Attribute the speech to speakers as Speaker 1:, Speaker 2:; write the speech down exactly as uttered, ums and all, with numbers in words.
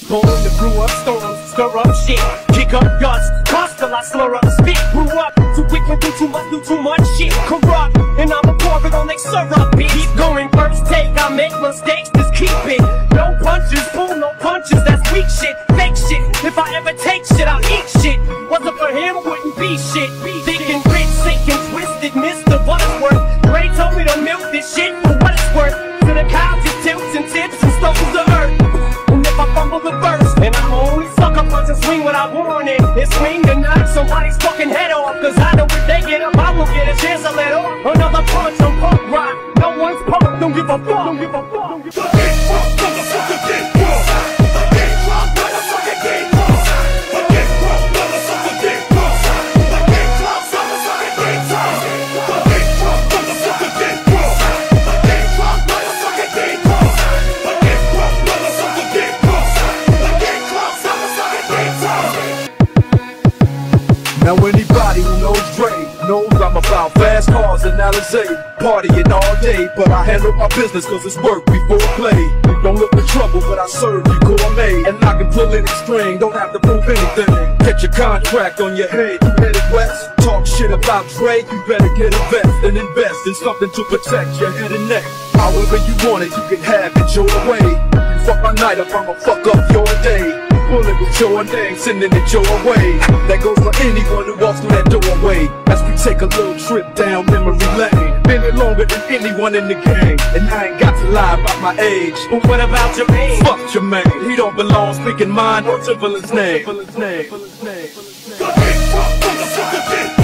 Speaker 1: born to brew up storms, stir up shit, kick up guts, cause till I slur up spit. Grew up too quick and do too much, do too much shit. Corrupt, and I'ma pour it on they syrup, bitch. Keep going, first take, I make mistakes, just keep it. No punches, pull no punches, that's weak shit, fake shit. If I ever take shit, I'll eat shit. Wasn't for him, wouldn't be shit. Thick and rich, sick and twisted, Mister Butterworth. Ray told me to milk this shit for what it's worth. To the cow just tilts and tips and stones the earth. And if I fumble the verse, and I'm only sucker punch and swing without warning, it's swing to knock somebody's fucking head off. Cause I know if they get up, I will get a chance to let off another punch on punk rock. No one's punk, don't give a fuck, don't give a fuck, don't give a fuck. Get fucked, motherfucker, get fucked. Get fucked, motherfucker, get fucked. Get fucked, motherfucker, get fucked. Get fucked, motherfucker, get fucked. Get fucked, motherfucker, get fucked. Get fucked, motherfucker, get fucked. Get fucked, motherfucker, get fucked. Get fucked, motherfucker, get fucked. Now anybody who knows Dre knows I'm about fast cars and Alizé, partying all day, but I handle my business cause it's work before play. You don't look for trouble, but I serve you gourmet, and I can pull any string, don't have to prove anything. Get your contract on your head, you headed west. Talk shit about Dre, you better get a vest and invest in something to protect your head and neck. However you want it, you can have it your way. You fuck my night up, I'ma fuck up your day. Bullet with your name, sending it your way. That goes for anyone who walks through that doorway. As we take a little trip down memory lane. Been it longer than anyone in the game, and I ain't got to lie about my age. But what about your age? Fuck your man, he don't belong speaking mine or Timberland's name. Timberland's name. Timberland's name. Timberland's name.